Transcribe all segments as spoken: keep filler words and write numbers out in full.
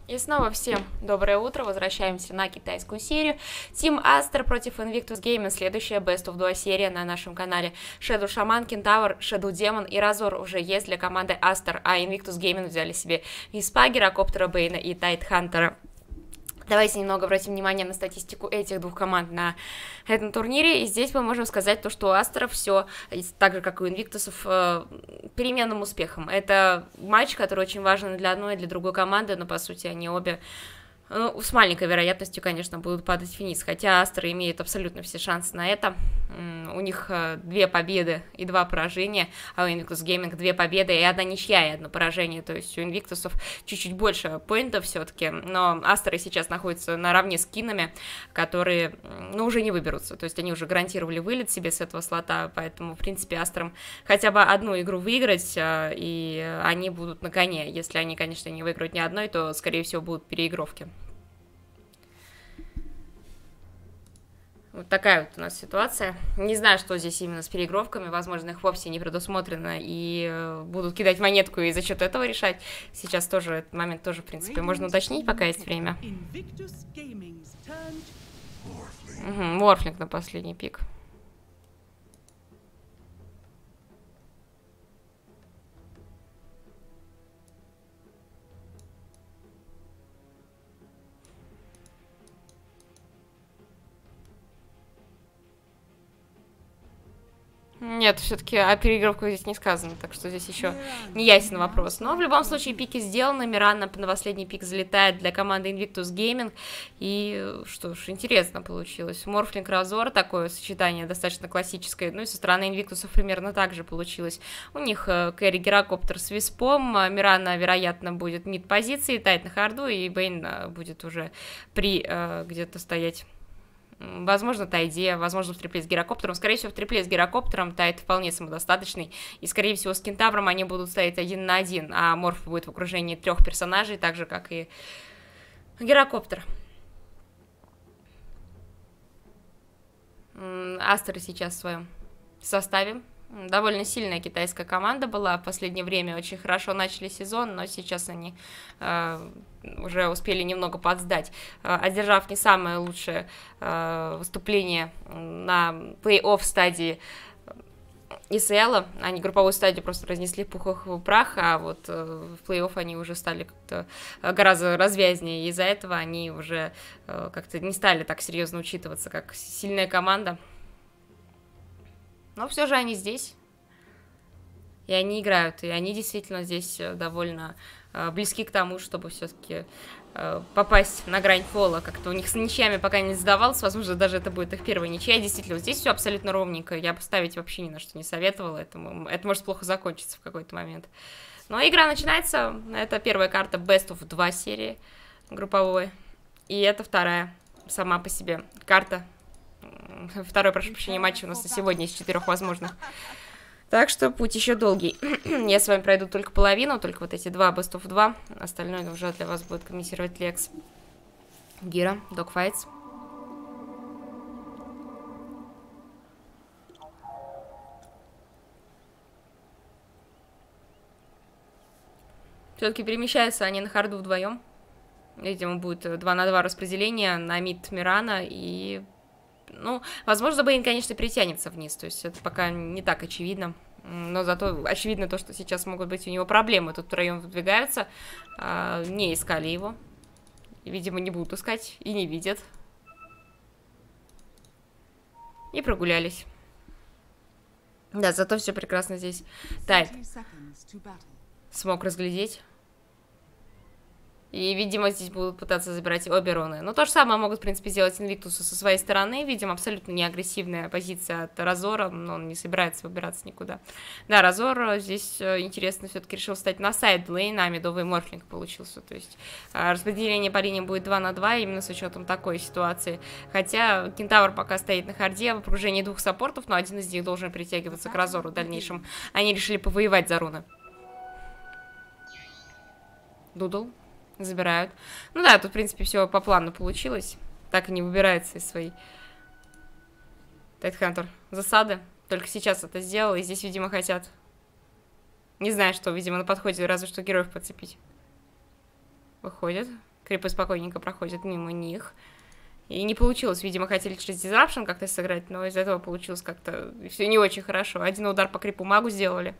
И снова всем доброе утро, возвращаемся на китайскую серию. Team Aster против Invictus Gaming, следующая Best of два серия на нашем канале. Shadow Shaman, Kentaur, Shadow Demon и Razor уже есть для команды Aster, а Invictus Gaming взяли себе Виспа, Гирокоптера Бейна и Тайтхантера. Давайте немного обратим внимание на статистику этих двух команд на этом турнире. И здесь мы можем сказать то, что у Астеров все, так же, как и у Инвиктусов, переменным успехом. Это матч, который очень важен для одной и для другой команды, но, по сути, они обе... Ну, с маленькой вероятностью, конечно, будут падать вниз, хотя Астры имеют абсолютно все шансы на это. У них две победы и два поражения, а у Invictus Gaming две победы и одна ничья и одно поражение, то есть у Инвиктусов чуть-чуть больше поинтов все-таки, но Астры сейчас находятся наравне с Кинами, которые, ну, уже не выберутся, то есть они уже гарантировали вылет себе с этого слота, поэтому, в принципе, Астрам хотя бы одну игру выиграть, и они будут на коне. Если они, конечно, не выиграют ни одной, то, скорее всего, будут переигровки. Вот такая вот у нас ситуация. Не знаю, что здесь именно с переигровками. Возможно, их вовсе не предусмотрено и будут кидать монетку и за счет этого решать. Сейчас тоже этот момент тоже, в принципе, можно уточнить, пока есть время. Угу, Морфлинг на последний пик. Нет, все-таки о переигровках здесь не сказано, так что здесь еще не ясен вопрос. Но в любом случае пики сделаны, Миран на, на последний пик залетает для команды Invictus Gaming. И что ж, интересно получилось. Морфлинг Разор, такое сочетание достаточно классическое. Ну и со стороны Инвиктусов примерно так же получилось. У них э, Кэрри Гирокоптер с Виспом, Мирана, вероятно, будет мид-позиции, Тайт на харду, и Бейн э, будет уже при э, где-то стоять. Возможно, Тайде, возможно, в трипле с Гирокоптером. Скорее всего, в трипле с Гирокоптером Тайд вполне самодостаточный. И, скорее всего, с Кентавром они будут стоять один на один. А Морф будет в окружении трех персонажей, так же, как и Гирокоптер. Астеры сейчас в своем составе. Довольно сильная китайская команда была в последнее время, очень хорошо начали сезон, но сейчас они э, уже успели немного подсдать, э, одержав не самое лучшее э, выступление на плей-офф стадии и эс эл. Они групповую стадию просто разнесли в пух и прах, а вот э, в плей-офф они уже стали как-то гораздо развязнее, и из-за этого они уже э, как-то не стали так серьезно учитываться, как сильная команда. Но все же они здесь, и они играют, и они действительно здесь довольно э, близки к тому, чтобы все-таки э, попасть на грань фола. Как-то у них с ничьями пока не сдавалось, возможно, даже это будет их первая ничья. Действительно, вот здесь все абсолютно ровненько, я бы ставить вообще ни на что не советовала, это, это может плохо закончиться в какой-то момент. Но игра начинается, это первая карта Best of два серии групповой, и это вторая сама по себе карта. Второй, прошу прощения, матч у нас на сегодня из четырех возможных. Так что путь еще долгий. Я с вами пройду только половину, только вот эти два Best of два. Остальное уже для вас будет комментировать Лекс. Гира, Dogfights. Все-таки перемещаются они на харду вдвоем. Видимо, будет два на два распределение на мид Мирана и... Ну, возможно, Бейн, конечно, притянется вниз, то есть это пока не так очевидно, но зато очевидно то, что сейчас могут быть у него проблемы. Тут втроем выдвигаются, а, не искали его, видимо, не будут искать и не видят. И прогулялись. Да, зато все прекрасно здесь. Тайт смог разглядеть. И, видимо, здесь будут пытаться забирать обе руны. Но то же самое могут, в принципе, сделать Инвиктусы со своей стороны. Видимо, абсолютно не агрессивная позиция от Разора, но он не собирается выбираться никуда. Да, Разор здесь интересно все-таки решил стать на сайд-лейн, а медовый морфлинг получился. То есть распределение по линиям будет два на два, именно с учетом такой ситуации. Хотя Кентавр пока стоит на харде в окружении двух саппортов, но один из них должен притягиваться к Разору в дальнейшем. Они решили повоевать за руны. Дудл. Забирают. Ну да, тут, в принципе, все по плану получилось. Так и не выбирается из своей Тайтхантер засады. Только сейчас это сделал, и здесь, видимо, хотят... Не знаю, что, видимо, на подходе разве что героев подцепить. Выходит. Крипы спокойненько проходят мимо них. И не получилось, видимо, хотели через Disruption как-то сыграть, но из этого получилось как-то все не очень хорошо. Один удар по крипу магу сделали.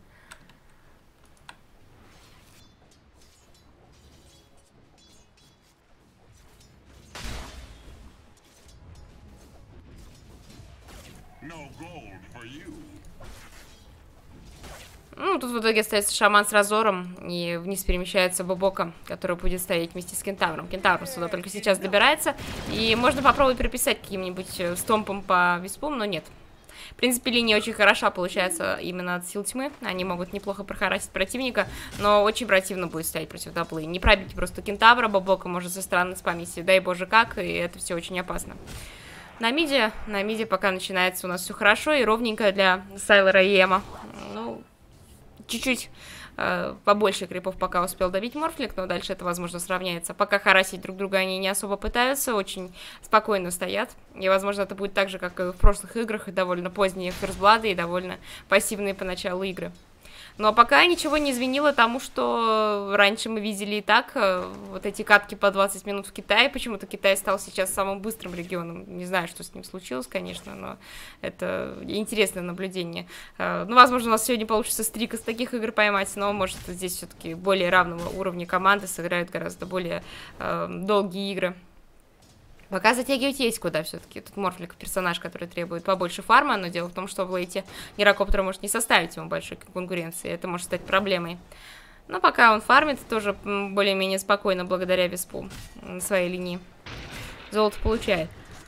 Ну, тут в итоге остается шаман с Разором, и вниз перемещается Бобока, который будет стоять вместе с Кентавром. Кентавр сюда только сейчас добирается, и можно попробовать переписать каким-нибудь стомпом по виспам, но нет. В принципе, линия очень хороша получается именно от сил тьмы. Они могут неплохо прохарасить противника, но очень противно будет стоять против даблы. Не пробить просто Кентавра, Бобока может со стороны спамить, дай боже как, и это все очень опасно. На миде, на миде пока начинается у нас все хорошо и ровненько для Сайлора и Эма. Ну, чуть-чуть э, побольше крипов пока успел добить Морфлик, но дальше это, возможно, сравняется. Пока харасить друг друга они не особо пытаются, очень спокойно стоят. И, возможно, это будет так же, как и в прошлых играх, и довольно поздние ферстблады, и довольно пассивные поначалу игры. Но пока ничего не изменило тому, что раньше мы видели и так, вот эти катки по двадцать минут в Китае. Почему-то Китай стал сейчас самым быстрым регионом. Не знаю, что с ним случилось, конечно, но это интересное наблюдение. Ну, возможно, у нас сегодня получится стрик из таких игр поймать, но, может, здесь все-таки более равного уровня команды сыграют гораздо более э, долгие игры. Пока затягивать есть куда все-таки. Тут Морфлик персонаж, который требует побольше фарма, но дело в том, что в лейте Гирокоптер может не составить ему большой конкуренции. Это может стать проблемой. Но пока он фармит, тоже более-менее спокойно благодаря виспу на своей линии. Золото получает.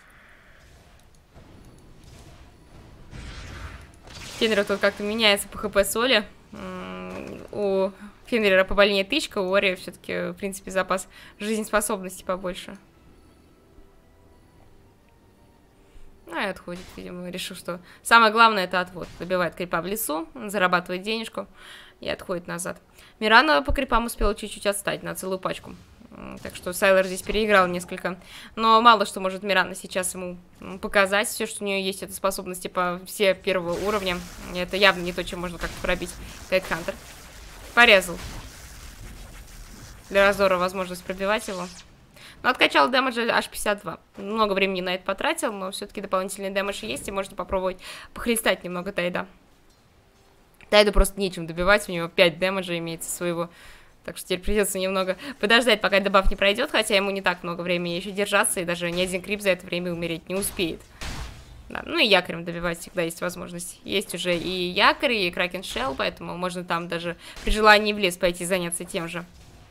Фенрир тут как-то меняется по хп соли. У Фенрира побольнее тычка, у Ори все-таки, в принципе, запас жизнеспособности побольше. Ну и отходит, видимо, решил, что самое главное это отвод. Добивает крипа в лесу, зарабатывает денежку и отходит назад. Мирана по крипам успела чуть-чуть отстать на целую пачку. Так что Сайлор здесь переиграл несколько. Но мало что может Мирана сейчас ему показать. Все, что у нее есть, это способности по все первого уровня. Это явно не то, чем можно как-то пробить Тайтхантер. Порезал. Для Разора возможность пробивать его. Но откачал дэмэджа аж пятьдесят два. Много времени на это потратил, но все-таки дополнительный дэмэдж есть, и можно попробовать похлестать немного Тайда. Тайду просто нечем добивать, у него пять дэмэджа имеется своего. Так что теперь придется немного подождать, пока дебаф не пройдет, хотя ему не так много времени еще держаться, и даже ни один крип за это время умереть не успеет. Да, ну и якорем добивать всегда есть возможность. Есть уже и якорь, и Кракен Шелл, поэтому можно там даже при желании в лес пойти заняться тем же.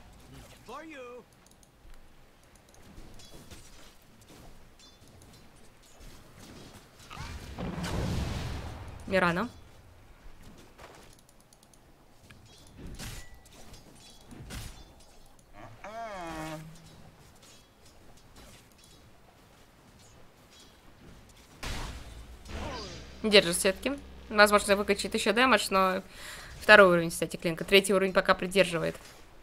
Мирана. Держит все-таки. Возможно, выкачает еще дэмэдж, но второй уровень, кстати, клинка. Третий уровень пока придерживает.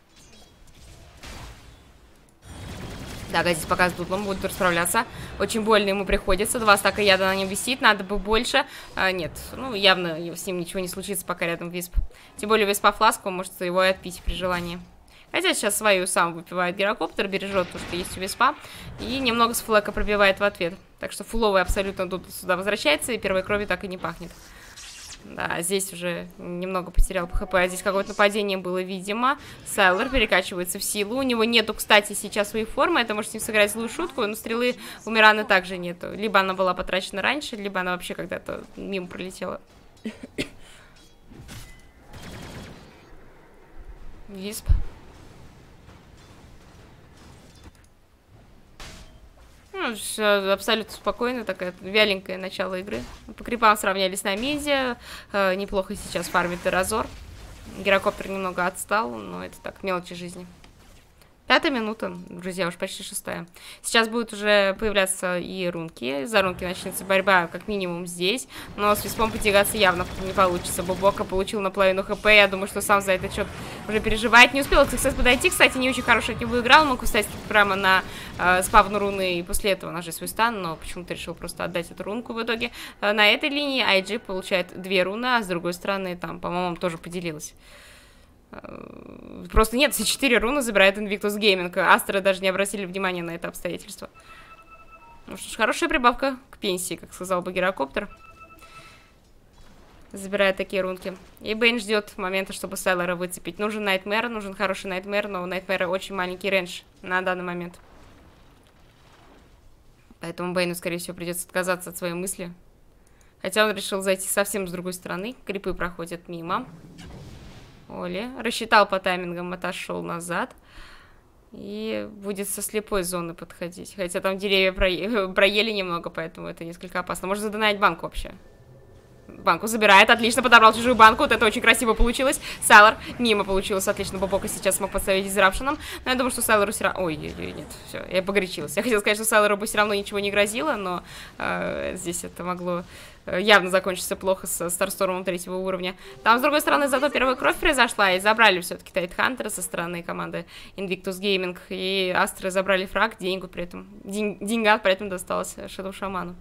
Да, здесь пока с дутлом будут расправляться. Очень больно ему приходится. Два стака яда на нем висит, надо бы больше. А, нет, ну явно с ним ничего не случится, пока рядом висп. Тем более виспа фласку, может его и отпить при желании. Хотя сейчас свою сам выпивает Гирокоптер, бережет то, что есть у виспа. И немного с флэка пробивает в ответ. Так что фуловый абсолютно тут сюда возвращается, и первой крови так и не пахнет. Да, здесь уже немного потерял по хп, а здесь какое-то нападение было, видимо. Сайлор перекачивается в силу. У него нету, кстати, сейчас своей формы. Это может с ним сыграть злую шутку, но стрелы у Мираны также нету. Либо она была потрачена раньше, либо она вообще когда-то мимо пролетела. Висп. Ну, все абсолютно спокойно, такое вяленькое начало игры. По крипам сравнялись на миде. Э, неплохо сейчас фармит и Разор. Гирокоптер немного отстал, но это так, мелочи жизни. Пятая минута, друзья, уж почти шестая. Сейчас будут уже появляться и рунки. За рунки начнется борьба, как минимум, здесь. Но с виспом потягаться явно не получится. Бобока получил наполовину хп. Я думаю, что сам за этот счет уже переживает. Не успел Сексес подойти. Кстати, не очень хорошо от него играл. Мог встать прямо на э, спавну руны и после этого нажать свой стан. Но почему-то решил просто отдать эту рунку в итоге. Э, на этой линии ай джи получает две руны, а с другой стороны там, по-моему, тоже поделилась. Просто нет, все четыре руны забирает Invictus Gaming. Астры даже не обратили внимания на это обстоятельство. Ну что ж, хорошая прибавка к пенсии, как сказал бы Гирокоптер. Забирает такие рунки. И Бэйн ждет момента, чтобы Сайлора выцепить. Нужен Найтмэр, нужен хороший Найтмэр, но у Найтмэра очень маленький рейндж на данный момент. Поэтому Бэйну, скорее всего, придется отказаться от своей мысли. Хотя он решил зайти совсем с другой стороны. Крипы проходят мимо. Оли рассчитал по таймингам, отошел назад. И будет со слепой зоны подходить. Хотя там деревья про... проели немного, поэтому это несколько опасно. Может задонать банку вообще. Банку забирает, отлично, подобрал чужую банку. Вот это очень красиво получилось. Сайлор мимо получилось, отлично. Бобока сейчас смог подставить дизрапшеном. Но я думаю, что Сайлору все равно... Ой, ой, ой, нет, все, я погорячилась. Я хотела сказать, что Сайлору бы все равно ничего не грозило, но э, здесь это могло э, явно закончиться плохо с Старстормом третьего уровня. Там, с другой стороны, зато первая кровь произошла, и забрали все-таки Тайтхантера со стороны команды Invictus Gaming. И Астры забрали фраг, деньгу при этом... День, деньга при этом досталось Шэдоу Шаману.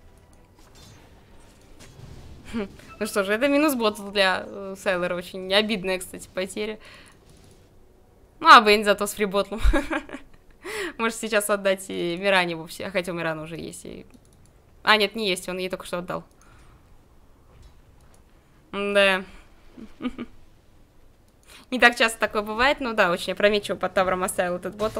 Ну что же, это минус бот для э, Сайлора. Очень обидная, кстати, потеря. Ну, а Бэйн зато с фриботлом. Может сейчас отдать и Миране вовсе. Хотя у Мирана уже есть. И... А, нет, не есть, он ей только что отдал. Да. Не так часто такое бывает, но да, очень опрометчиво под тавром оставил этот ботл.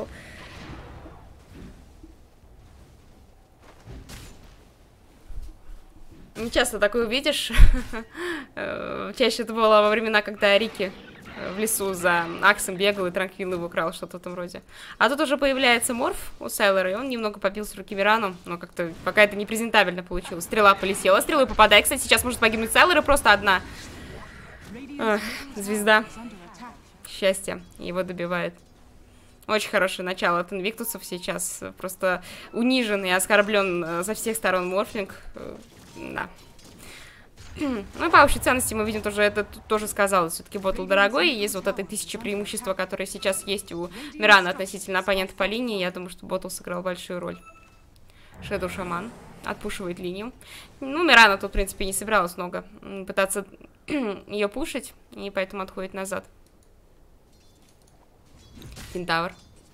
Не часто такое увидишь. Чаще это было во времена, когда Рики в лесу за Аксом бегал и Транквилл его украл, что-то в этом роде. А тут уже появляется Морф у Сайлора, и он немного побил с руки Мирану, но как-то пока это не презентабельно получилось. Стрела полетела, стрелой попадает. Кстати, сейчас может погибнуть Сайлор, и просто одна Ах, звезда счастья его добивает. Очень хорошее начало от инвиктусов сейчас. Просто унижен и оскорблен со всех сторон Морфлинг. Да. Ну и по общей ценности мы видим тоже, это тоже сказалось. Все-таки ботл дорогой, и есть вот это тысячи преимущества, которые сейчас есть у Мирана относительно оппонента по линии. Я думаю, что ботл сыграл большую роль. Шэдоу Шаман отпушивает линию. Ну, Мирана тут, в принципе, не собиралась много пытаться ее пушить, и поэтому отходит назад. Кентавр.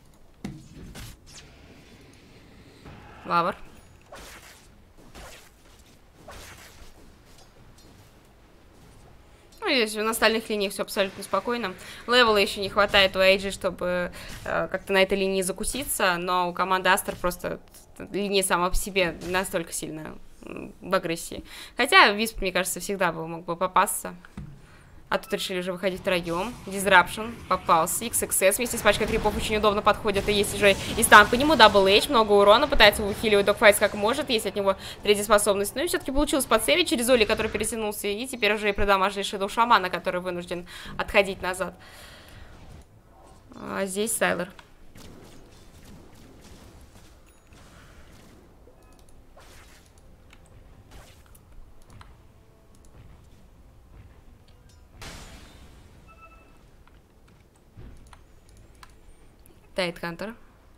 Лавр. Ну, здесь на остальных линиях все абсолютно спокойно. Левела еще не хватает у Эйджи, чтобы э, как-то на этой линии закуситься, но у команды Астер просто линия сама по себе настолько сильная в агрессии. Хотя Висп, мне кажется, всегда бы мог бы попасться. А тут решили уже выходить втроем. Disruption попался. икс икс эс вместе с пачкой крипов очень удобно подходят. И есть уже и стан по нему. Дабл Эйдж, много урона. Пытается ухиливать Догфайтс как может. Есть от него третья способность. Ну и все-таки получилось подсейвить через Оли, который перетянулся. И теперь уже и продамажили Шэдоу Шамана, который вынужден отходить назад. А здесь Сайлор. Тайтхантер.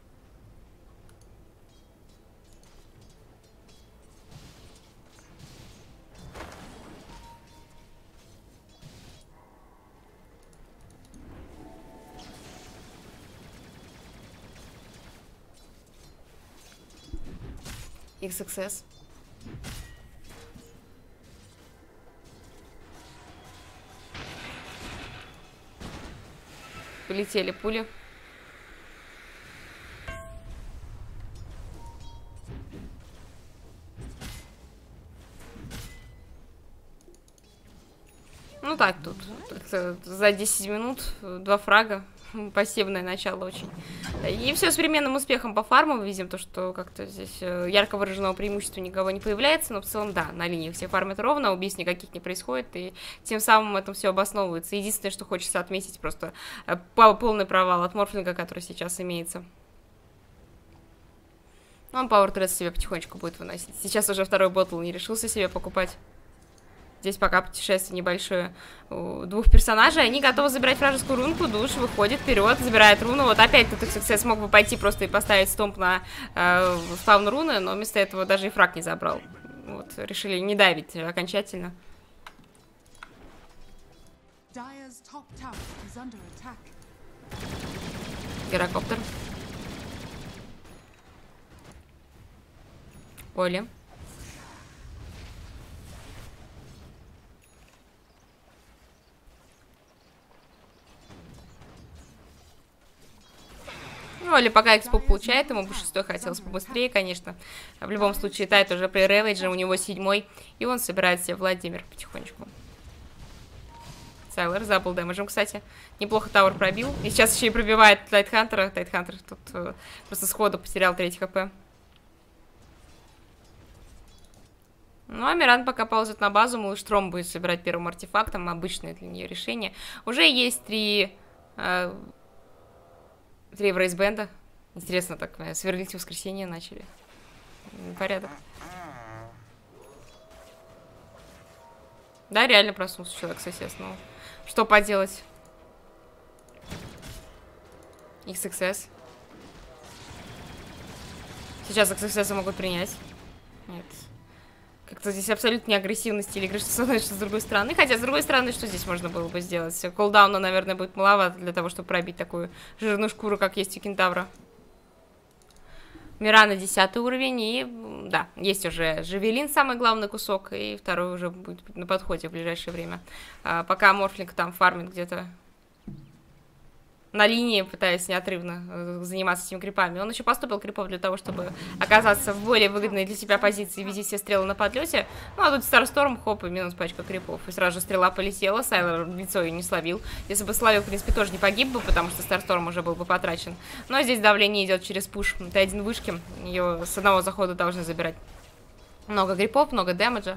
икс икс эс. Полетели пули. Ну так, тут за десять минут два фрага, пассивное начало очень. И все с переменным успехом по фарму. Мы видим то, что как-то здесь ярко выраженного преимущества никого не появляется, но в целом, да, на линии все фармят ровно, убийств никаких не происходит, и тем самым это все обосновывается. Единственное, что хочется отметить, просто полный провал от Морфлинга, который сейчас имеется. Он Power Thread себе потихонечку будет выносить. Сейчас уже второй ботл не решился себе покупать. Здесь пока путешествие небольшое у двух персонажей. Они готовы забирать вражескую рунку. Душ выходит вперед, забирает руну. Вот опять тут икс икс эс мог бы пойти просто и поставить стомп на э, спаун руны, но вместо этого даже и фраг не забрал. Вот, решили не давить окончательно. Гирокоптер. Оли. Ну, Оли пока экспо получает, ему бы шестой хотелось побыстрее, конечно. В любом случае, Тайт уже при ревейдже, у него седьмой, и он собирает себе Владимир потихонечку. Сайлер забыл дэмэджем, кстати. Неплохо Тауэр пробил. И сейчас еще и пробивает Тайтхантера. Тайтхантер тут э, просто сходу потерял треть хп. Ну, а Миран пока ползет на базу. Малыштром будет собирать первым артефактом. Обычное для нее решение. Уже есть три... Э, три Врейсбенда. Интересно, так, э, сверлить в воскресенье начали. Порядок. Да, реально проснулся человек сосед снова. Что поделать? икс икс эс. Сейчас икс икс эс могут принять. Нет. Как-то здесь абсолютно не агрессивный стиль игры, что с одной, что с другой стороны. Хотя, с другой стороны, что здесь можно было бы сделать? Колдауна, наверное, будет маловато для того, чтобы пробить такую жирную шкуру, как есть у Кентавра. Мирана десятый уровень, и да, есть уже Жавелин, самый главный кусок, и второй уже будет на подходе в ближайшее время. А, пока Морфлинг там фармит где-то на линии, пытаясь неотрывно заниматься этими крипами. Он еще поступил крипов для того, чтобы оказаться в более выгодной для себя позиции, видеть все стрелы на подлете. Ну, а тут Старсторм, хоп, и минус пачка крипов. И сразу же стрела полетела, Сайлер лицо ее не словил. Если бы словил, в принципе, тоже не погиб бы, потому что Старсторм уже был бы потрачен. Но здесь давление идет через пуш Т один вышки. Ее с одного захода должны забирать. Много крипов, много дэмэджа.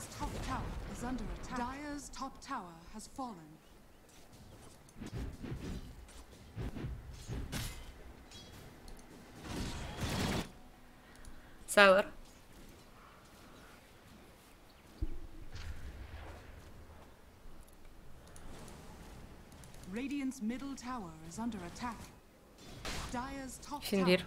Сайлер. Фенрир.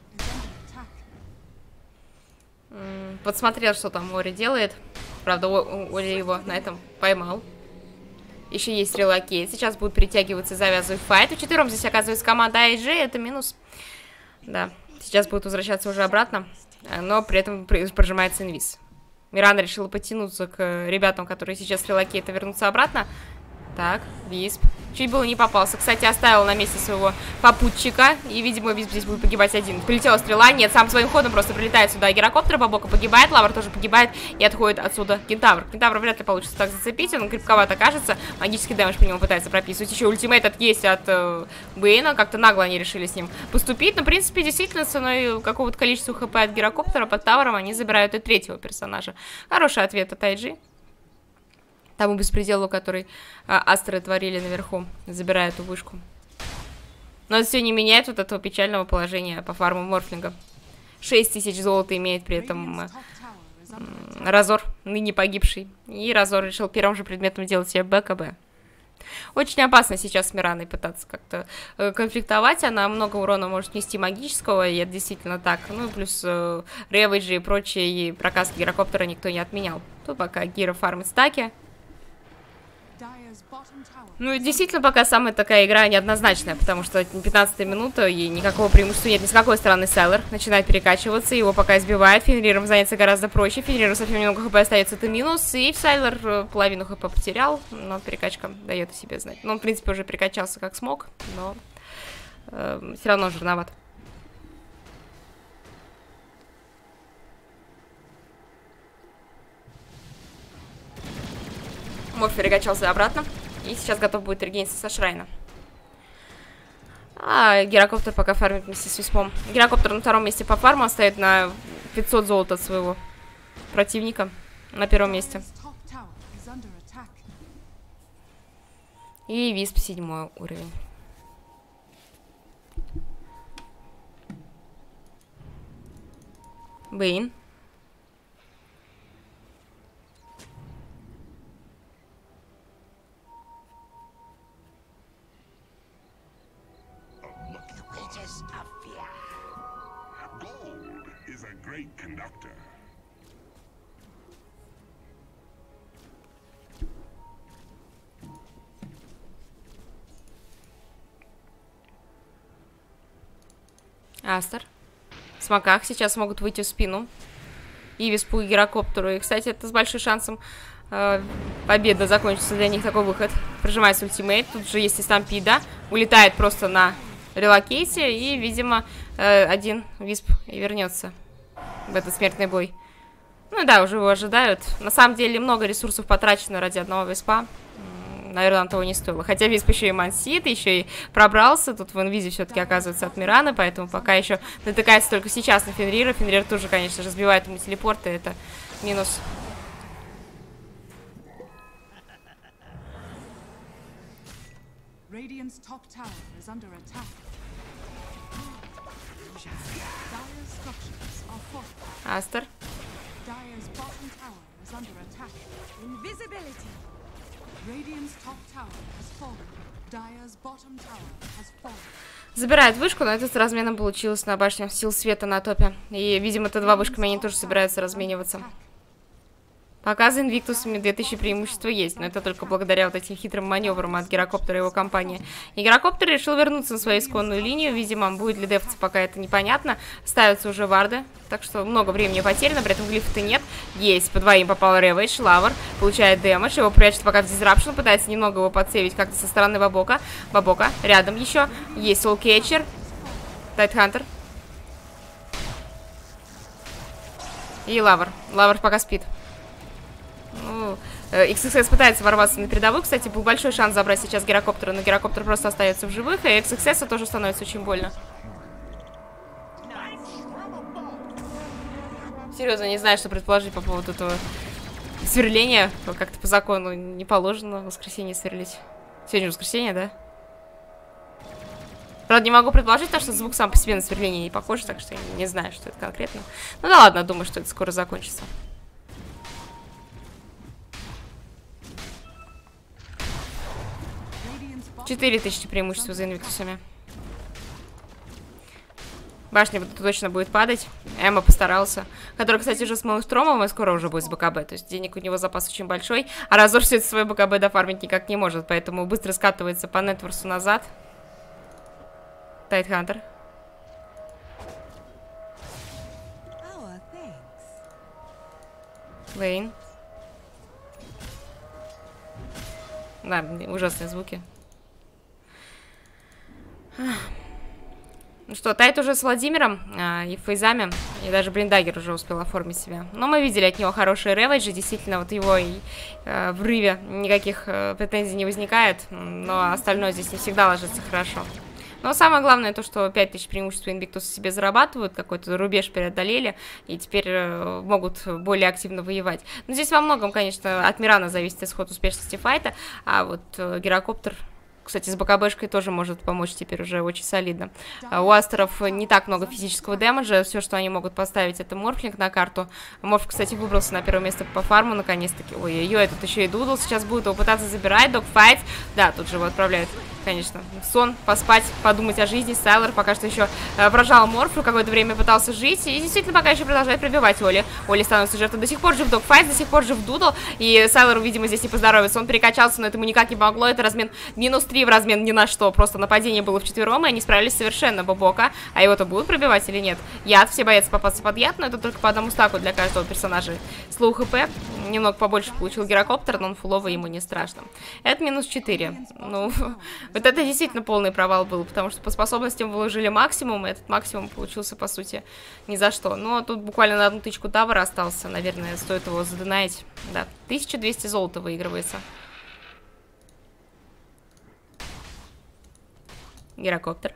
Подсмотрел, что там Ори делает. Правда, Ори его на этом поймал. Еще есть релокейт. Сейчас будут перетягиваться и завязывать файт. У четвером здесь оказывается команда ай джи. Это минус. Да. Сейчас будут возвращаться уже обратно. Но при этом прожимается инвиз. Мирана решила подтянуться к ребятам, которые сейчас с релокейта вернутся обратно. Так, Висп. Чуть было не попался. Кстати, оставил на месте своего попутчика. И, видимо, Висп здесь будет погибать один. Прилетела стрела. Нет, сам своим ходом просто прилетает сюда гирокоптер. Бабока погибает. Лавр тоже погибает. И отходит отсюда Кентавр. Кентавр вряд ли получится так зацепить. Он крепковато кажется. Магический дэмэдж по нему пытается прописывать. Еще ультимейт от есть от э, Бейна. Как-то нагло они решили с ним поступить. Но, в принципе, действительно, ценой какого-то количества хп от гирокоптера под тавером они забирают и третьего персонажа. Хороший ответ от ай джи. Тому беспределу, который а, астры творили наверху, забирая эту вышку. Но это все не меняет вот этого печального положения по фарму Морфлинга. шесть тысяч золота имеет при этом э, э, Разор, ныне погибший. И Разор решил первым же предметом делать себе БКБ. Очень опасно сейчас с Мираной пытаться как-то э, конфликтовать. Она много урона может нести магического, и это действительно так. Ну и плюс э, ревейджи и прочие, и прокаски гирокоптера никто не отменял. Тут пока Гира фармит стаки. Ну и действительно пока самая такая игра неоднозначная, потому что пятнадцатая минута и никакого преимущества нет ни с какой стороны. Сайлер начинает перекачиваться, его пока избивает. Фенриром заняться гораздо проще. Фенриру совсем немного хп остается, это минус. И Сайлер половину хп потерял, но перекачка дает о себе знать. Ну, он, в принципе, уже перекачался как смог, но э, все равно жирноват. Морф перекачался обратно. И сейчас готов будет регениться со Шрайна. А гирокоптер пока фармит вместе с Виспом. Гирокоптер на втором месте по фарму, он стоит на пятьсот золота от своего противника. На первом месте. И Висп седьмой уровень. Бейн. Астер. Смоках сейчас могут выйти в спину. И Виспу, и Гирокоптеру. И, кстати, это с большим шансом э, победа закончится для них такой выход. Прожимается ультимейт. Тут же есть и стампида. Улетает просто на релокейте. И, видимо, э, один Висп и вернется в этот смертный бой. Ну да, уже его ожидают. На самом деле много ресурсов потрачено ради одного Виспа. Наверное, он того не стоило. Хотя Висп еще и мансит, еще и пробрался. Тут в инвизе все-таки оказывается от Мирана, поэтому пока еще натыкается только сейчас на Фенрира. Фенрир тоже, конечно же, сбивает ему телепорты. Это минус. Астер. Забирает вышку, но это с разменом получилось на башне сил света на топе. И, видимо, Т два вышками они тоже собираются размениваться. Пока за инвиктусами две тысячи преимущества есть, но это только благодаря вот этим хитрым маневрам от Гирокоптера и его компании. И Гирокоптер решил вернуться на свою исконную линию. Видимо, будет ли дефаться, пока это непонятно. Ставятся уже варды, так что много времени потеряно, при этом глифа-то нет. Есть, по двоим попал Ревейдж, Лавр получает дэмэдж, его прячет пока в дизрапшн, пытается немного его подсейвить как-то со стороны Бабока. Бабока, рядом еще, есть Soulcatcher, Тайтхантер. И Лавр, Лавр пока спит. Ну, икс икс эс пытается ворваться на передовую. Кстати, был большой шанс забрать сейчас Гирокоптера, но Гирокоптер просто остается в живых, и икс икс эс тоже становится очень больно. Серьезно, не знаю, что предположить по поводу этого сверления. Как-то по закону не положено в воскресенье сверлить. Сегодня воскресенье, да? Правда, не могу предположить, потому что звук сам по себе на сверление не похож, так что я не знаю, что это конкретно. Ну да ладно, думаю, что это скоро закончится. четыре тысячи преимущества за инвиктусами. Башня точно будет падать. Эмма постарался. Который, кстати, уже с Маустромом и скоро уже будет с БКБ. То есть денег у него запас очень большой. А Разор все это свой БКБ дофармить никак не может. Поэтому быстро скатывается по нетворсу назад. Тайтхантер. Вейн. Да, ужасные звуки. Ну что, Тайт уже с Владимиром а, и Фейзами, и даже Блиндагер уже успел оформить себя. Но мы видели от него хорошие ревейджи, действительно, вот его и а, в рыве никаких а, претензий не возникает, но остальное здесь не всегда ложится хорошо. Но самое главное то, что пять тысяч преимуществ Инвиктусы себе зарабатывают, какой-то рубеж преодолели, и теперь э, могут более активно воевать. Но здесь во многом, конечно, от Мирана зависит исход успешности файта, а вот э, Гирокоптер... Кстати, с БКБшкой тоже может помочь теперь уже очень солидно. А у Астеров не так много физического дэмэджа. Все, что они могут поставить, это Морфлинг на карту. Морф, кстати, выбрался на первое место по фарму, наконец-таки. Ой-ой-ой, этот еще и Дудл сейчас будет его пытаться забирать. Догфайт. Да, тут же его отправляют, конечно, в сон, поспать, подумать о жизни. Сайлор пока что еще э, прожал Морфу, какое-то время пытался жить. И действительно пока еще продолжает пробивать Оли. Оли становится жертвой. До сих пор жив Догфайт, до сих пор жив Дудл. И Сайлору, видимо, здесь не поздоровится. Он перекачался, но это ему никак не помогло. Это размен минус три в размен ни на что. Просто нападение было вчетвером, и они справились совершенно. Бобока. А его-то будут пробивать или нет? Яд. Все боятся попасться под яд, но это только по одному стаку для каждого персонажа. Слоу хп. Немного побольше получил Гирокоптер, но он фуловый, ему не страшно. Это минус четыре. Ну, вот это действительно полный провал был, потому что по способностям выложили максимум, и этот максимум получился, по сути, ни за что. Но тут буквально на одну тычку тавра остался. Наверное, стоит его задонаить. Да, тысяча двести золота выигрывается. Гирокоптер.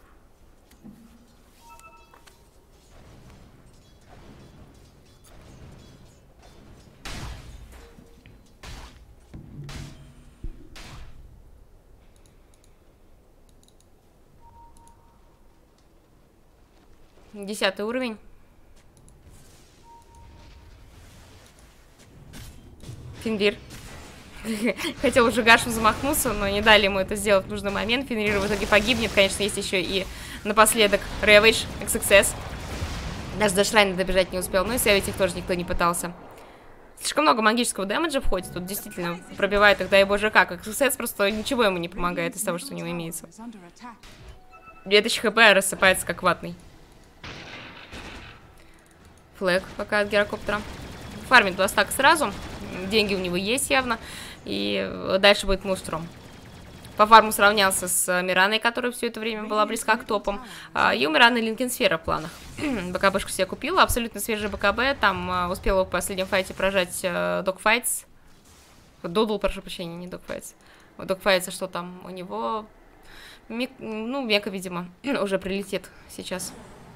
Десятый уровень. Фенрир. Хотел уже Гашу замахнуться, но не дали ему это сделать в нужный момент. Фенрир в итоге погибнет. Конечно, есть еще и напоследок Рэвидж, икс икс эс. Даже до Шрайна добежать не успел. Ну и сейвить их тоже никто не пытался. Слишком много магического дэмэджа входит. Тут действительно пробивает тогда и боже как. икс икс эс просто ничего ему не помогает из того, что у него имеется. две тысячи хп рассыпается как ватный. Флэг пока от гирокоптера. Фармит два стака сразу. Деньги у него есть явно. И дальше будет Мустром. По фарму сравнялся с Мираной, которая все это время была близка к топам. И у Мираны Линкенсфера в планах. БКБшку себе купила, абсолютно свежий БКБ. Там успела в последнем файте прожать Догфайтс. Додл, прошу прощения, не Догфайтс. У Догфайтса что там? У него... Мек... Ну, Мека, видимо, уже прилетит сейчас.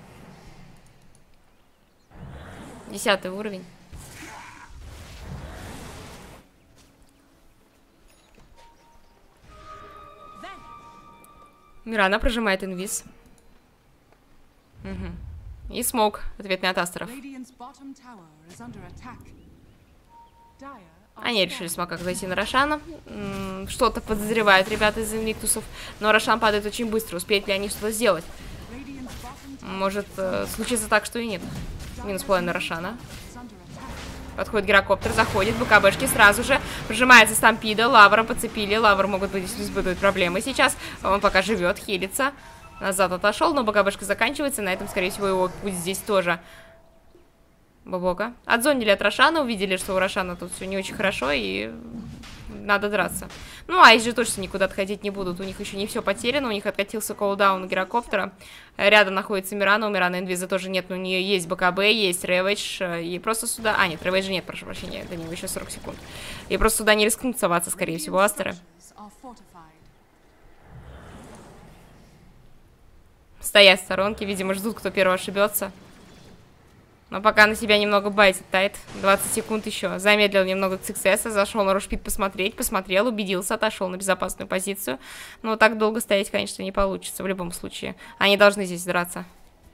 Десятый уровень. Мирана прожимает инвиз. Угу. И смог. Ответный от астеров. Они решили с макак зайти на Рошана. Что-то подозревают ребята из Инвиктусов. Но Рошан падает очень быстро. Успеют ли они что-то сделать? Может э, случиться так, что и нет. Минус половина Рошана. Подходит гирокоптер, заходит, БКБшки сразу же. Прижимается стампида, Лавра подцепили. Лавр могут быть, если будут проблемы сейчас. Он пока живет, хилится. Назад отошел, но БКБшка заканчивается. На этом, скорее всего, его путь здесь тоже. Бобока. Отзонили от Рошана, увидели, что у Рошана тут все не очень хорошо, и надо драться. Ну, а Айджи точно никуда отходить не будут. У них еще не все потеряно. У них откатился колдаун гирокоптера. Рядом находится Мирана. У Мираны инвиза тоже нет, но у нее есть БКБ, есть Рэвидж. И просто сюда... А, нет, Рэвиджа нет, прошу прощения. До него еще сорок секунд. И просто сюда не рискнут соваться, скорее всего, астеры. Стоят в сторонке. Видимо, ждут, кто первый ошибется. Но пока на себя немного байтит Тайт. двадцать секунд еще. Замедлил немного циксеса. Зашел на рушпит посмотреть. Посмотрел, убедился, отошел на безопасную позицию. Но так долго стоять, конечно, не получится. В любом случае. Они должны здесь драться.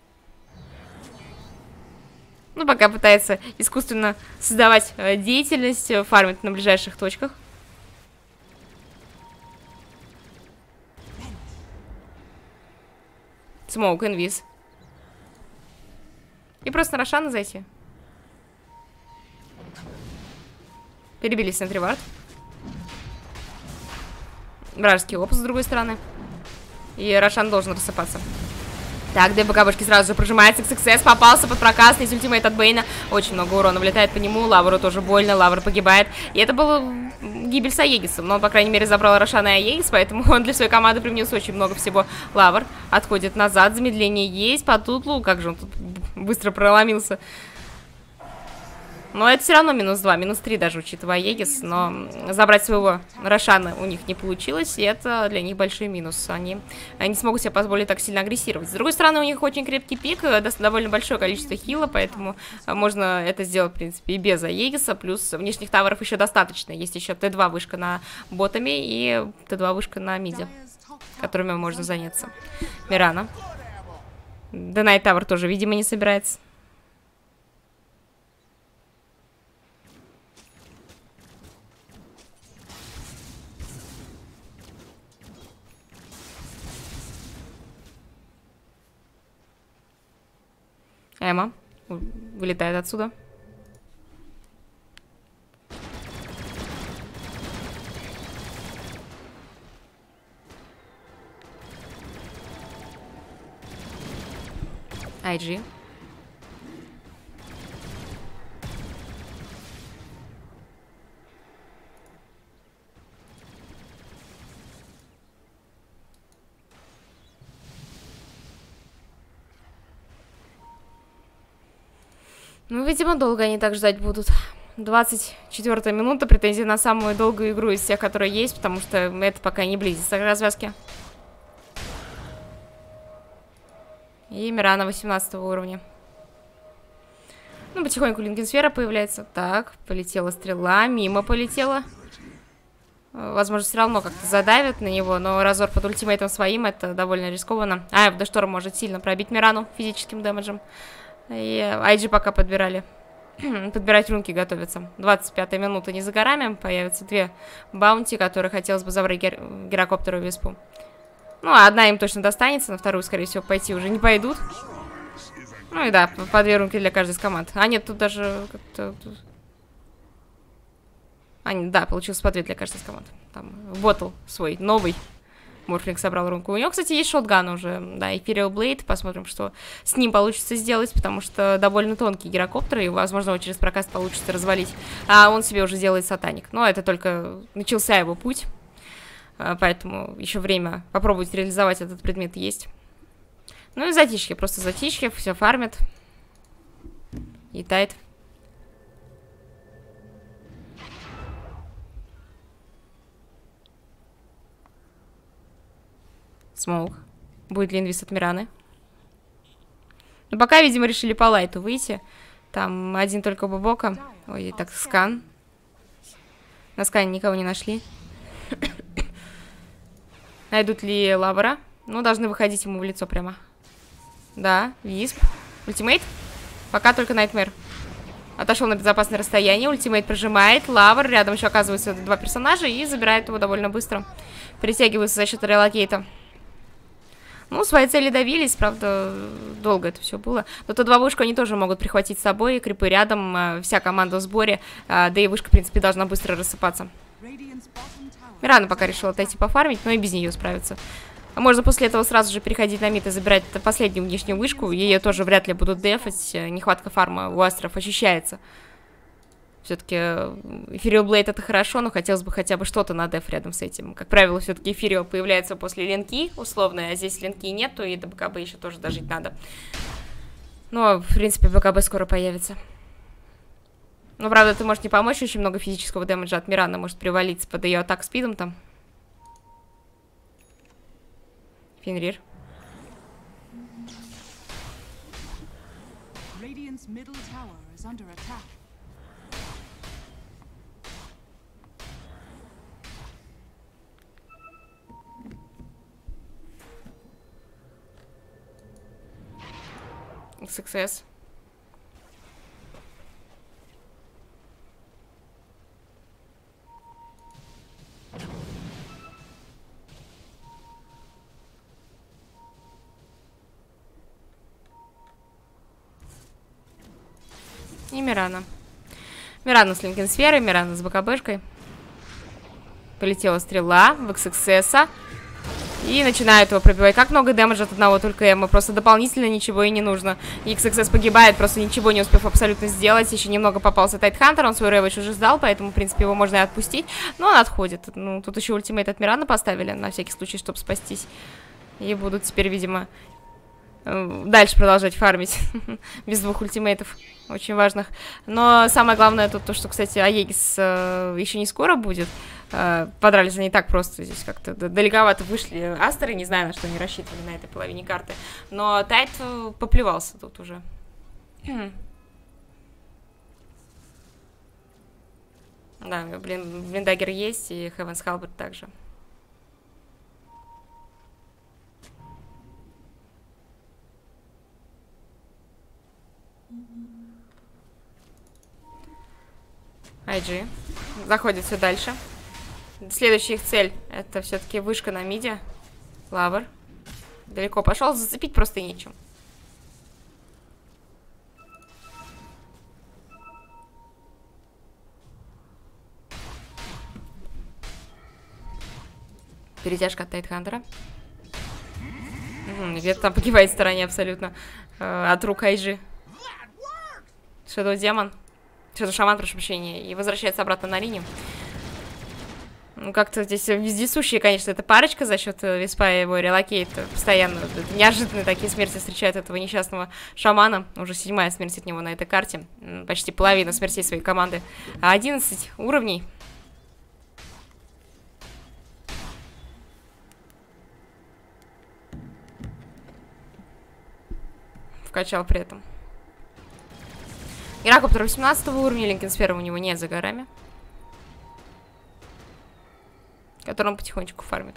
Ну, пока пытается искусственно создавать э, деятельность. Фармит на ближайших точках. Смоук, инвиз. И просто на Рошана зайти. Перебили сентри вард. Вражеский опус с другой стороны. И Рошан должен рассыпаться. Так, ДБКБшки сразу же прожимается. икс икс эс попался под проказ. Здесь ультимейт от Бейна. Очень много урона влетает по нему. Лавру тоже больно. Лавр погибает. И это был гибель с Аегисом. Но он, по крайней мере, забрал Рошана и Аегис. Поэтому он для своей команды привнес очень много всего. Лавр отходит назад. Замедление есть. По тутлу. Как же он тут быстро проломился. Но это все равно минус два, минус три даже, учитывая Аегис. Но забрать своего Рошана у них не получилось, и это для них большой минус. Они не смогут себе позволить так сильно агрессировать. С другой стороны, у них очень крепкий пик, довольно большое количество хила, поэтому можно это сделать, в принципе, и без Аегиса. Плюс внешних таверов еще достаточно. Есть еще Т два вышка на ботами и Т два вышка на миде, которыми можно заняться. Мирана. Дэнайт Тавер тоже, видимо, не собирается. Эмма вылетает отсюда. Айджи. Ну, видимо, долго они так ждать будут. двадцать четвёртая минута, претензия на самую долгую игру из всех, которые есть, потому что это пока не близится к развязке. И Мирана восемнадцатого уровня. Ну, потихоньку Линкенсфера появляется. Так, полетела стрела, мимо полетела. Возможно, все равно как-то задавят на него, но разор под ультимейтом своим это довольно рискованно. А, Эфдешторм может сильно пробить Мирану физическим дэмэджем. И Айджи пока подбирали. Подбирать рунки готовятся. двадцать пятая минута не за горами. Появятся две баунти, которые хотелось бы забрать гир гирокоптеру и виспу. Ну, одна им точно достанется, на вторую, скорее всего, пойти уже не пойдут. Ну и да, по две рунки для каждой из команд. А нет, тут даже как-то... А, нет, да, получился по две для каждой из команд. Там, ботл свой, новый. Морфлинг собрал рунку. У него, кстати, есть шотган уже, да, Ethereal Blade. Посмотрим, что с ним получится сделать, потому что довольно тонкий гирокоптер, и, возможно, его через прокаст получится развалить. А он себе уже делает сатаник. Но это только начался его путь, поэтому еще время попробовать реализовать этот предмет есть. Ну и затишье, просто затишье, все фармит. И тает. Смоук. Будет ли инвиз от Мираны? Но пока, видимо, решили по лайту выйти. Там один только Бобока. Ой, так, скан. На скане никого не нашли. Найдут ли Лавра? Ну, должны выходить ему в лицо прямо. Да, Висп. Ультимейт. Пока только Найтмэр. Отошел на безопасное расстояние. Ультимейт прожимает. Лавр. Рядом еще оказываются два персонажа. И забирает его довольно быстро. Притягиваются за счет релокейта. Ну, свои цели добились, правда, долго это все было. Но то два вышку они тоже могут прихватить с собой, крипы рядом, вся команда в сборе, да и вышка, в принципе, должна быстро рассыпаться. Мирана пока решила отойти пофармить, но и без нее справиться. Можно после этого сразу же переходить на мид и забирать последнюю внешнюю вышку, ее тоже вряд ли будут дефать, нехватка фарма у астров ощущается. Все-таки Ethereal Blade это хорошо, но хотелось бы хотя бы что-то на деф рядом с этим. Как правило, все-таки Ethereal появляется после линки условно, а здесь линки нету, и до БКБ еще тоже дожить надо. Но, в принципе, БКБ скоро появится. Но, правда, это может не помочь, очень много физического дэмэджа от Мирана может привалиться под ее атак спидом там. Фенрир. икс икс эс. И Мирана. Мирана с линкенсферой, Мирана с БКБшкой. Полетела стрела в икс икс эс. И начинают его пробивать. Как много дэмэджа от одного только Эмма. Просто дополнительно ничего и не нужно. икс икс эс погибает, просто ничего не успев абсолютно сделать. Еще немного попался Тайтхантер. Он свой рэвидж уже сдал, поэтому, в принципе, его можно и отпустить. Но он отходит. Ну, тут еще ультимейт от Мирана поставили, на всякий случай, чтобы спастись. И будут теперь, видимо, дальше продолжать фармить. Без двух ультимейтов. Очень важных. Но самое главное тут то, что, кстати, Аегис э, еще не скоро будет. Э, подрались они так просто. Здесь как-то далековато вышли астеры. Не знаю, на что они рассчитывали на этой половине карты. Но Тайт поплевался тут уже. Да, блин, Виндагер есть, и Heaven's Halberd также. ай джи. Заходит все дальше. Следующая их цель — это все-таки вышка на миде. Лавр. Далеко пошел, зацепить просто нечем. Перетяжка от Тайтхантера. Угу, где-то там погибает в стороне абсолютно. Э, от рук ай джи. Shadow Demon. Shadow Shaman, прошу прощения. И возвращается обратно на линию. Ну, как-то здесь вездесущие, конечно, эта парочка за счет Виспа и его релокейта. Постоянно неожиданные такие смерти встречают этого несчастного шамана. Уже седьмая смерть от него на этой карте. Почти половина смертей своей команды. одиннадцать уровней. Вкачал при этом. Гирокоптер восемнадцатого уровня, линкенсфера у него нет за горами. Который он потихонечку фармит.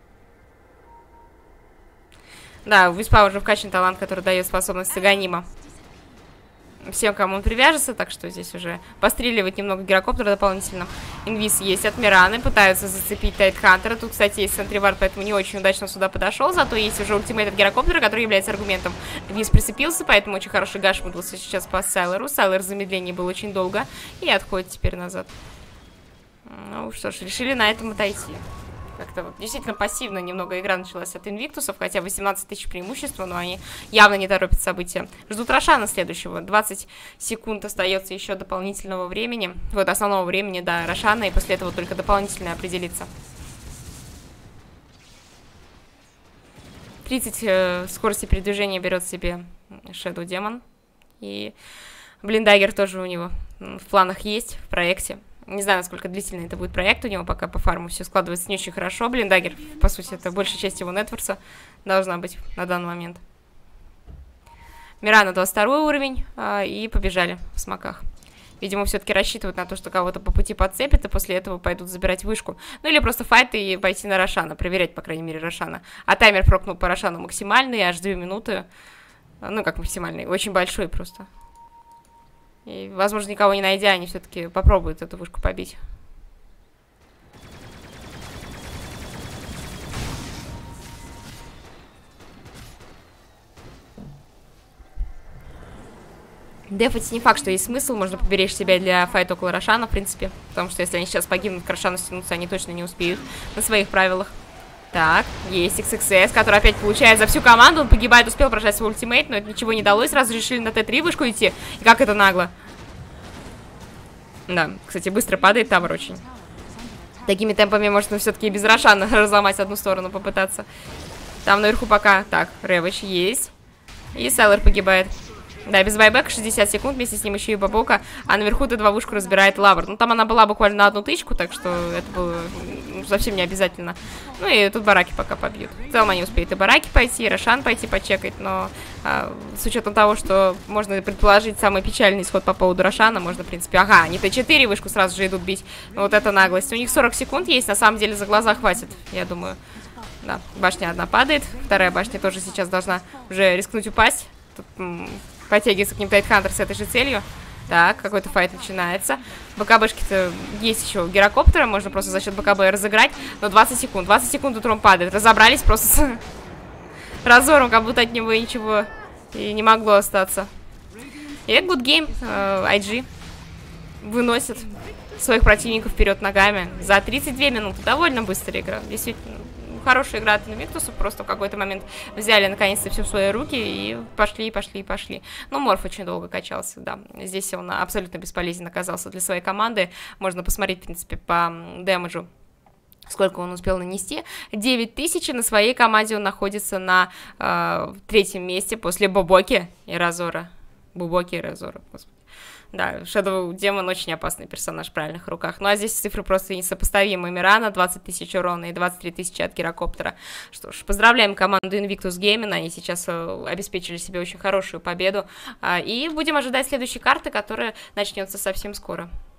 Да, у Виспа уже вкачан талант, который дает способность Саганима всем, кому он привяжется, так что здесь уже постреливает немного гирокоптера дополнительно. Инвиз есть от Мираны, пытаются зацепить Тайтхантера. Тут, кстати, есть сентривард, поэтому не очень удачно сюда подошел, зато есть уже ультимейт от гирокоптера, который является аргументом. Инвиз прицепился, поэтому очень хороший гаш выдался сейчас по Сайлеру. Сайлер в замедлении был очень долго и отходит теперь назад. Ну что ж, решили на этом отойти. Как-то вот действительно пассивно немного игра началась от инвиктусов, хотя восемнадцать тысяч преимущества, но они явно не торопят события. Ждут Рошана следующего. двадцать секунд остается еще дополнительного времени. Вот, основного времени, да, Рошана, и после этого только дополнительное определится. тридцать э, скорости передвижения берет себе Shadow Demon. И Блиндагер тоже у него в планах есть, в проекте. Не знаю, насколько длительный это будет проект у него, пока по фарму все складывается не очень хорошо. Блиндагер, по сути, это большая часть его нетворса должна быть на данный момент. Мирана двадцать второй уровень, а, и побежали в смоках. Видимо, все-таки рассчитывают на то, что кого-то по пути подцепят, и после этого пойдут забирать вышку. Ну или просто файт и пойти на Рошана, проверять, по крайней мере, Рошана. А таймер прокнул по Рошану максимальный, аж две минуты. Ну, как максимальный, очень большой просто. И, возможно, никого не найдя, они все-таки попробуют эту вышку побить. Дефать не факт, что есть смысл, можно поберечь себя для файта около Рошана, в принципе. Потому что если они сейчас погибнут, к Рошану стянуться, они точно не успеют на своих правилах. Так, есть икс икс эс, который опять получает за всю команду. Он погибает, успел прожать свой ультимейт, но это ничего не дало. И сразу решили на тэ три вышку идти. И как это нагло. Да, кстати, быстро падает тавр очень. Такими темпами можно все-таки и без Рошана разломать одну сторону, попытаться. Там наверху пока... Так, Рэвэч есть. И Селлер погибает. Да, без байбека шестьдесят секунд, вместе с ним еще и Бабока. А наверху тэ два вышку разбирает Лавр. Ну, там она была буквально на одну тычку, так что это было ну, совсем не обязательно. Ну, и тут бараки пока побьют. В целом они успеют и бараки пойти, и Рошан пойти почекать, но а, с учетом того, что можно предположить самый печальный исход по поводу Рошана, можно, в принципе... Ага, они тэ четыре вышку сразу же идут бить. Ну, вот это наглость. У них сорок секунд есть, на самом деле за глаза хватит, я думаю. Да, башня одна падает, вторая башня тоже сейчас должна уже рискнуть упасть. Тут... Подтягивается к ним Тайтхантер с этой же целью. Так, какой-то файт начинается. БКБшки-то есть еще у Гирокоптера. Можно просто за счет БКБ разыграть. Но двадцать секунд. двадцать секунд утром падает. Разобрались просто с разором, как будто от него ничего и не могло остаться. И Good Game. Э, ай джи выносит своих противников вперед ногами. За тридцать две минуты. Довольно быстрая игра. Действительно. Хорошая игра от Инвиктуса, просто в какой-то момент взяли наконец-то все в свои руки и пошли, пошли, пошли. Но Морф очень долго качался, да. Здесь он абсолютно бесполезен оказался для своей команды. Можно посмотреть, в принципе, по дэмэджу, сколько он успел нанести. девять тысяч, на своей команде он находится на э, третьем месте после Бобоки и Разора. Бубоки и Разора, господи. Да, Shadow Demon очень опасный персонаж в правильных руках. Ну а здесь цифры просто несопоставимы. Мирана двадцать тысяч урона и двадцать три тысячи от Гирокоптера. Что ж, поздравляем команду Invictus Gaming. Они сейчас э, обеспечили себе очень хорошую победу. А, и будем ожидать следующей карты, которая начнется совсем скоро.